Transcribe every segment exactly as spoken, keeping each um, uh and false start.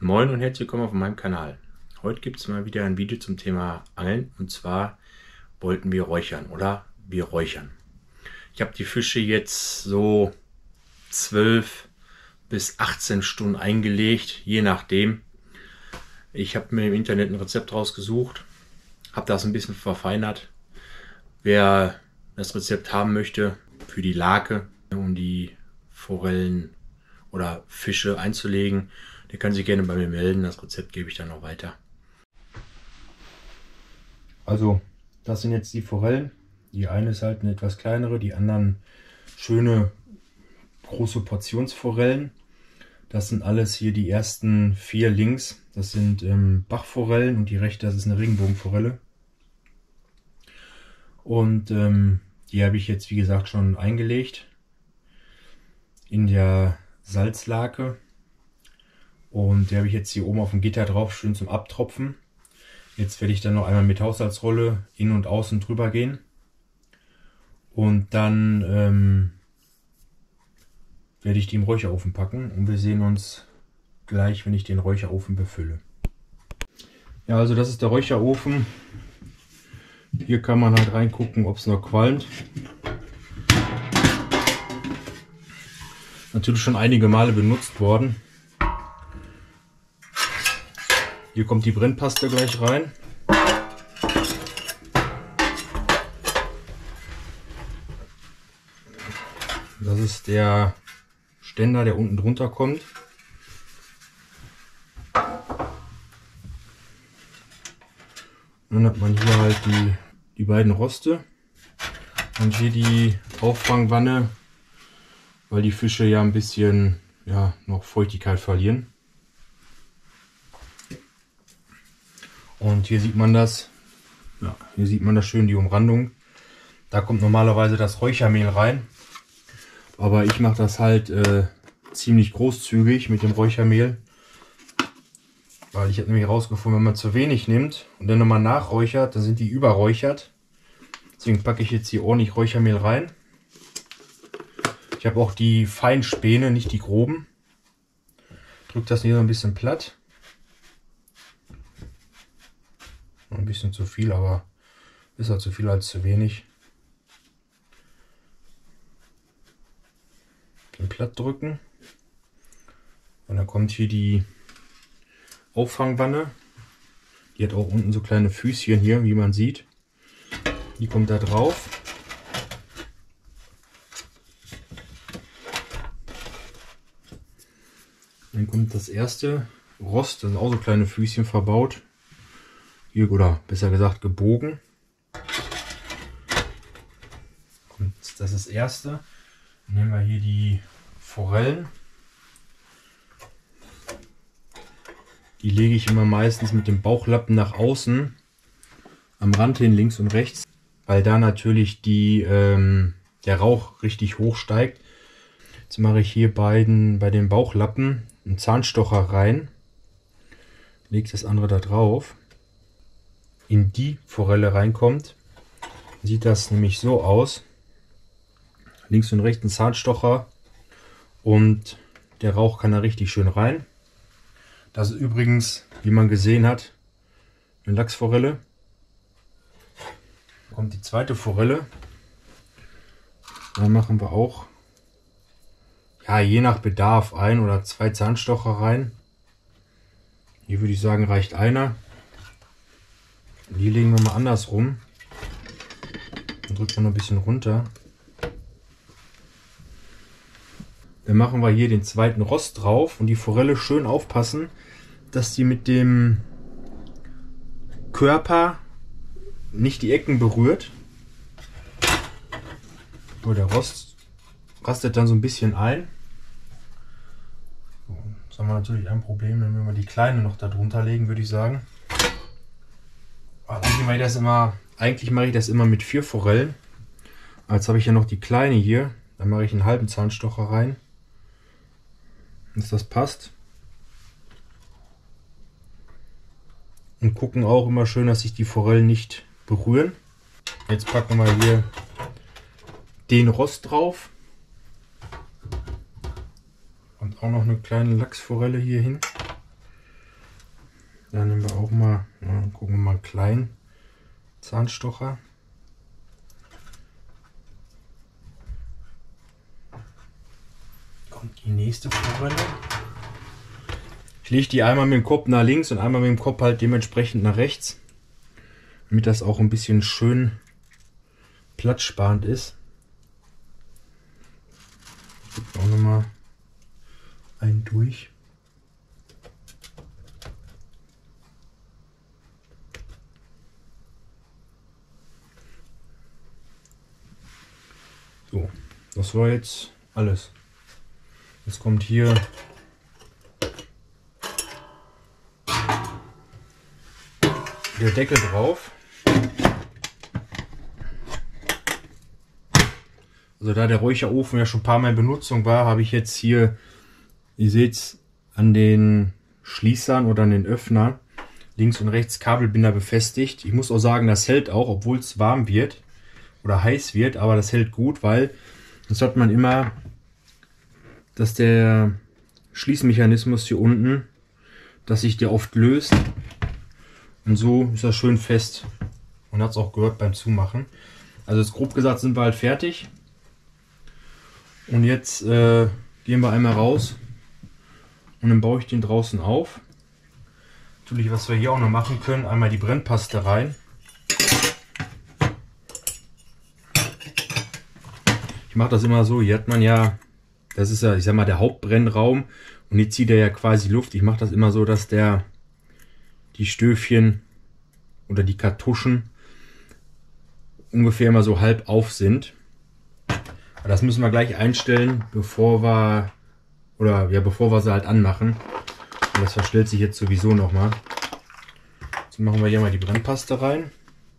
Moin und herzlich willkommen auf meinem Kanal. Heute gibt es mal wieder ein Video zum Thema Angeln, und zwar wollten wir räuchern oder wir räuchern. Ich habe die Fische jetzt so zwölf bis achtzehn Stunden eingelegt, je nachdem. Ich habe mir im Internet ein Rezept rausgesucht, habe das ein bisschen verfeinert. Wer das Rezept haben möchte für die Lake, um die Forellen oder Fische einzulegen, der kann sich gerne bei mir melden. Das Rezept gebe ich dann noch weiter. Also, das sind jetzt die Forellen. Die eine ist halt eine etwas kleinere, die anderen schöne große Portionsforellen. Das sind alles hier die ersten vier links. Das sind ähm, Bachforellen und die rechte, das ist eine Regenbogenforelle. Und ähm, die habe ich jetzt, wie gesagt, schon eingelegt in der Salzlake. Und die habe ich jetzt hier oben auf dem Gitter drauf, schön zum Abtropfen. Jetzt werde ich dann noch einmal mit Haushaltsrolle in und außen drüber gehen. Und dann ähm, werde ich die im Räucherofen packen. Und wir sehen uns gleich, wenn ich den Räucherofen befülle. Ja, also das ist der Räucherofen. Hier kann man halt reingucken, ob es noch qualmt. Natürlich schon einige Male benutzt worden. Hier kommt die Brennpaste gleich rein. Das ist der Ständer, der unten drunter kommt. Und dann hat man hier halt die, die beiden Roste und hier die Auffangwanne, weil die Fische ja ein bisschen ja, noch Feuchtigkeit verlieren. Und hier sieht man das, ja, hier sieht man das schön, die Umrandung. Da kommt normalerweise das Räuchermehl rein, aber ich mache das halt äh, ziemlich großzügig mit dem Räuchermehl, weil ich habe nämlich herausgefunden, wenn man zu wenig nimmt und dann nochmal nachräuchert, dann sind die überräuchert. Deswegen packe ich jetzt hier ordentlich Räuchermehl rein. Ich habe auch die Feinspäne, nicht die groben. Drücke das hier so ein bisschen platt. Ein bisschen zu viel, aber besser zu viel als zu wenig. Den platt drücken. Und dann kommt hier die Auffangwanne. Die hat auch unten so kleine Füßchen hier, wie man sieht. Die kommt da drauf. Dann kommt das erste Rost, da sind auch so kleine Füßchen verbaut. Hier, oder besser gesagt gebogen. Und das ist das erste. Dann nehmen wir hier die Forellen. Die lege ich immer meistens mit dem Bauchlappen nach außen am Rand hin, links und rechts, weil da natürlich die, ähm, der Rauch richtig hoch steigt. Jetzt mache ich hier beiden, bei den Bauchlappen einen Zahnstocher rein, lege das andere da drauf. In die Forelle reinkommt, sieht das nämlich so aus. Links und rechts ein Zahnstocher und der Rauch kann da richtig schön rein. Das ist übrigens, wie man gesehen hat, eine Lachsforelle. Kommt die zweite Forelle. Da machen wir auch, ja, je nach Bedarf ein oder zwei Zahnstocher rein. Hier würde ich sagen, reicht einer. Die legen wir mal andersrum. Dann drückt man noch ein bisschen runter. Dann machen wir hier den zweiten Rost drauf und die Forelle schön aufpassen, dass die mit dem Körper nicht die Ecken berührt. So, der Rost rastet dann so ein bisschen ein. So, das haben wir natürlich ein Problem, wenn wir die kleine noch da drunter legen, würde ich sagen. Eigentlich mache ich das immer, eigentlich mache ich das immer mit vier Forellen. Jetzt habe ich ja noch die kleine hier. Dann mache ich einen halben Zahnstocher rein, dass das passt. Und gucken auch immer schön, dass sich die Forellen nicht berühren. Jetzt packen wir hier den Rost drauf. Und auch noch eine kleine Lachsforelle hier hin. Dann nehmen wir auch mal, ja, gucken wir mal einen kleinen Zahnstocher. Kommt die nächste Forelle. Ich lege die einmal mit dem Kopf nach links und einmal mit dem Kopf halt dementsprechend nach rechts, damit das auch ein bisschen schön platzsparend ist. Ich gebe auch nochmal einen durch. So, das war jetzt alles. Jetzt kommt hier der Deckel drauf. Also da der Räucherofen ja schon ein paar Mal in Benutzung war, habe ich jetzt hier, ihr seht es an den Schließern oder an den Öffnern, links und rechts Kabelbinder befestigt. Ich muss auch sagen, das hält auch, obwohl es warm wird oder heiß wird, aber das hält gut, weil das hat man immer, dass der Schließmechanismus hier unten, dass sich der oft löst und so ist er schön fest und hat es auch gehört beim Zumachen. Also jetzt grob gesagt sind wir halt fertig und jetzt äh, gehen wir einmal raus und dann baue ich den draußen auf. Natürlich, was wir hier auch noch machen können, einmal die Brennpaste rein. Ich mache das immer so, hier hat man ja, das ist ja, ich sag mal, der Hauptbrennraum und hier zieht er ja quasi Luft. Ich mache das immer so, dass der die Stöfchen oder die Kartuschen ungefähr immer so halb auf sind. Aber das müssen wir gleich einstellen, bevor wir oder ja, bevor wir sie halt anmachen. Und das verstellt sich jetzt sowieso noch mal. Jetzt machen wir hier mal die Brennpaste rein.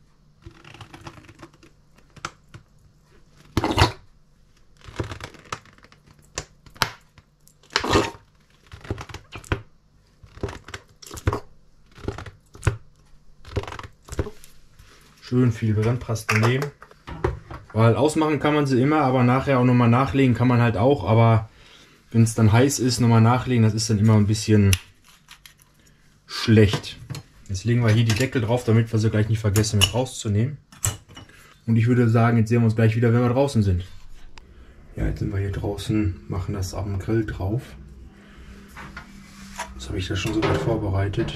Schön viel Brennpaste nehmen. Weil ausmachen kann man sie immer, aber nachher auch nochmal nachlegen kann man halt auch. Aber wenn es dann heiß ist, nochmal nachlegen, das ist dann immer ein bisschen schlecht. Jetzt legen wir hier die Deckel drauf, damit wir sie gleich nicht vergessen mit rauszunehmen. Und ich würde sagen, jetzt sehen wir uns gleich wieder, wenn wir draußen sind. Ja, jetzt sind wir hier draußen, machen das am Grill drauf. Jetzt habe ich das schon so weit vorbereitet.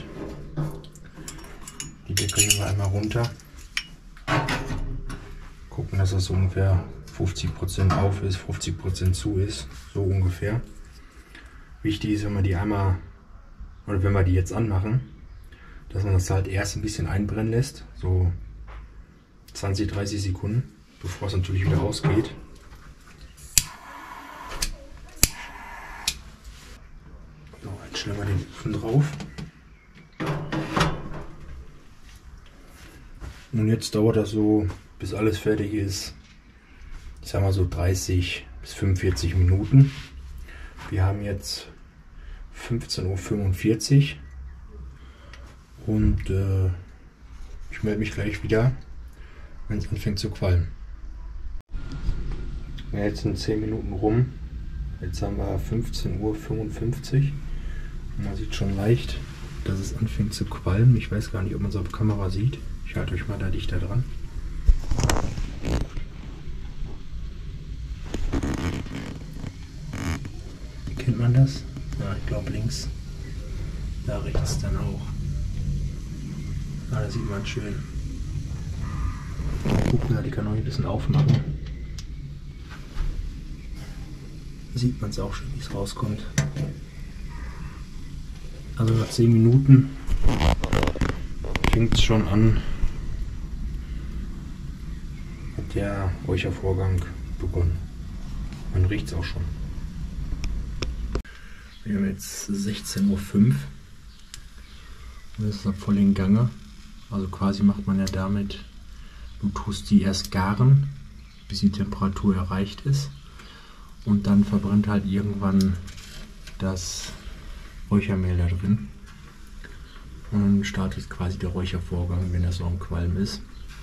Die Deckel nehmen wir einmal runter. Gucken, dass das so ungefähr fünfzig Prozent auf ist, fünfzig Prozent zu ist, so ungefähr. Wichtig ist, wenn man die einmal, oder wenn wir die jetzt anmachen, dass man das halt erst ein bisschen einbrennen lässt, so zwanzig, dreißig Sekunden, bevor es natürlich wieder ausgeht. So, jetzt stellen wir den Ofen drauf. Und jetzt dauert das so, bis alles fertig ist, ich sag mal so dreißig bis fünfundvierzig Minuten. Wir haben jetzt fünfzehn Uhr fünfundvierzig und äh, ich melde mich gleich wieder, wenn es anfängt zu qualmen. Ja, jetzt sind zehn Minuten rum. Jetzt haben wir fünfzehn Uhr fünfundfünfzig. Man sieht schon leicht, dass es anfängt zu qualmen. Ich weiß gar nicht, ob man es auf Kamera sieht. Ich halte euch mal da dichter dran. Kennt man das? Ja, ich glaube links. Da rechts dann auch. Ah, da sieht man schön. Guck mal, die kann noch ein bisschen aufmachen. Da sieht man es auch schon, wie es rauskommt. Also nach zehn Minuten fängt es schon an, hat der Räuchervorgang begonnen. Man riecht es auch schon. Wir haben jetzt sechzehn Uhr fünf. Das ist noch voll in Gange. Also quasi macht man ja damit, du tust die erst garen, bis die Temperatur erreicht ist. Und dann verbrennt halt irgendwann das Räuchermehl da drin. Und dann startet quasi der Räuchervorgang, wenn das so am Qualm ist.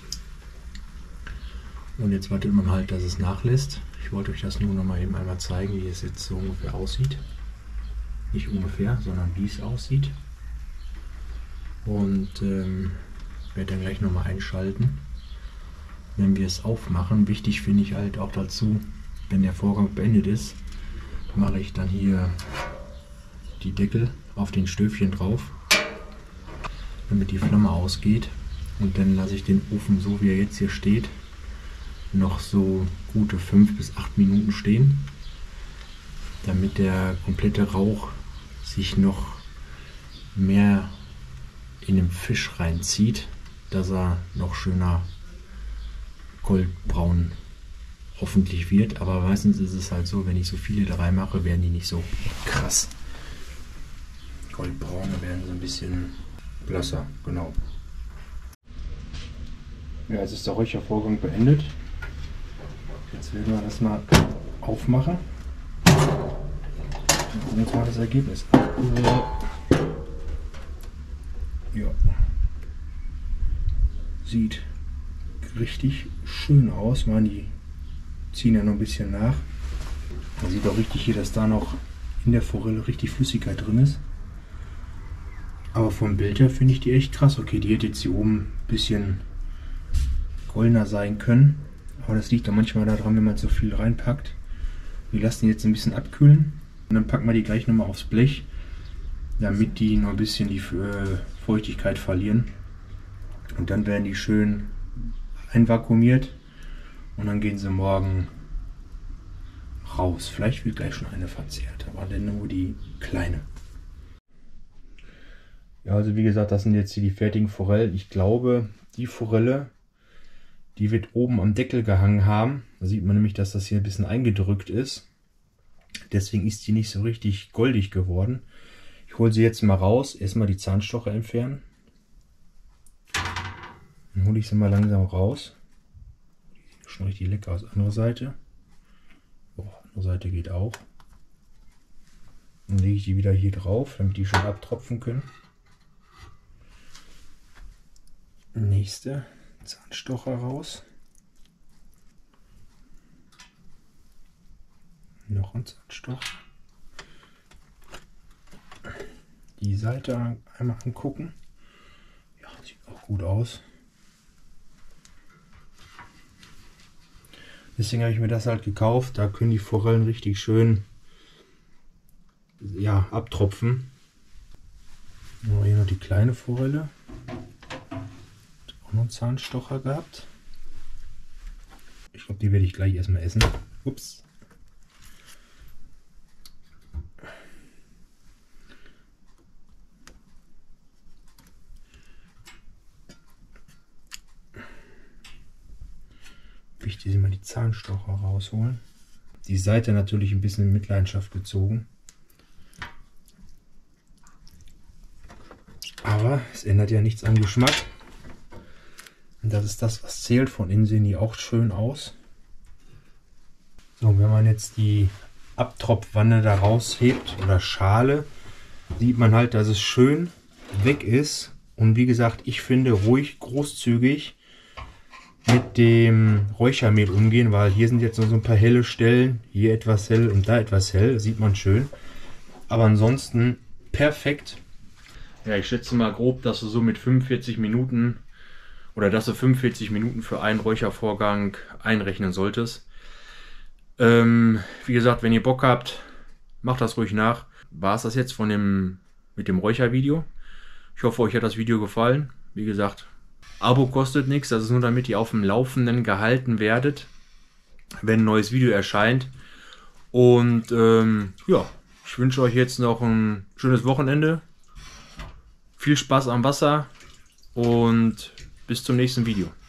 Und jetzt wartet man halt, dass es nachlässt. Ich wollte euch das nur noch mal eben einmal zeigen, wie es jetzt so ungefähr aussieht. Nicht ungefähr, sondern wie es aussieht. und ähm, werde dann gleich nochmal einschalten, wenn wir es aufmachen. Wichtig finde ich halt auch dazu, wenn der Vorgang beendet ist, mache ich dann hier die Deckel auf den Stöfchen drauf, damit die Flamme ausgeht, und dann lasse ich den Ofen, so wie er jetzt hier steht, noch so gute fünf bis acht Minuten stehen, damit der komplette Rauch sich noch mehr in den Fisch reinzieht, dass er noch schöner goldbraun hoffentlich wird. Aber meistens ist es halt so, wenn ich so viele da rein mache, werden die nicht so krass goldbraun, werden so ein bisschen blasser, genau. Ja, jetzt ist der Räuchervorgang beendet. Jetzt werden wir das mal aufmachen. Dann gucken wir uns mal das Ergebnis an. Ja. Sieht richtig schön aus. Man, die ziehen ja noch ein bisschen nach. Man sieht auch richtig hier, dass da noch in der Forelle richtig Flüssigkeit drin ist. Aber vom Bild her finde ich die echt krass. Okay, die hätte jetzt hier oben ein bisschen goldener sein können. Aber das liegt dann manchmal daran, wenn man so viel reinpackt. Wir lassen die jetzt ein bisschen abkühlen und dann packen wir die gleich nochmal aufs Blech, damit die noch ein bisschen die äh, Feuchtigkeit verlieren. Und dann werden die schön einvakuumiert und dann gehen sie morgen raus. Vielleicht wird gleich schon eine verzehrt, aber dann nur die kleine. Ja, also wie gesagt, das sind jetzt hier die fertigen Forellen. Ich glaube, die Forelle, die wird oben am Deckel gehangen haben. Da sieht man nämlich, dass das hier ein bisschen eingedrückt ist. Deswegen ist die nicht so richtig goldig geworden. Ich hole sie jetzt mal raus. Erstmal die Zahnstocher entfernen. Dann hole ich sie mal langsam raus. Die sieht schon richtig lecker aus. Andere Seite. Oh, andere Seite geht auch. Dann lege ich die wieder hier drauf, damit die schon abtropfen können. Nächste Zahnstocher raus. Noch ein Zahnstocher. Die Seite einmal angucken. Ja, sieht auch gut aus. Deswegen habe ich mir das halt gekauft. Da können die Forellen richtig schön, ja, abtropfen. Hier noch die kleine Forelle. Noch einen Zahnstocher gehabt. Ich glaube, die werde ich gleich erstmal essen. Ups. Wichtig ist immer die Zahnstocher rausholen. Die Seite natürlich ein bisschen in Mitleidenschaft gezogen. Aber es ändert ja nichts am Geschmack. Und das ist das, was zählt. Von innen sehen die auch schön aus. So, wenn man jetzt die Abtropfwanne da raushebt oder Schale, sieht man halt, dass es schön weg ist. Und wie gesagt, ich finde ruhig großzügig mit dem Räuchermehl umgehen, weil hier sind jetzt noch so ein paar helle Stellen. Hier etwas hell und da etwas hell. Das sieht man schön. Aber ansonsten perfekt. Ja, ich schätze mal grob, dass du so mit fünfundvierzig Minuten oder dass du fünfundvierzig Minuten für einen Räuchervorgang einrechnen solltest. Ähm, wie gesagt, wenn ihr Bock habt, macht das ruhig nach. War es das jetzt von dem mit dem Räuchervideo. Ich hoffe, euch hat das Video gefallen. Wie gesagt, Abo kostet nichts. Das ist nur, damit ihr auf dem Laufenden gehalten werdet, wenn ein neues Video erscheint. Und ähm, ja, ich wünsche euch jetzt noch ein schönes Wochenende. Viel Spaß am Wasser und bis zum nächsten Video.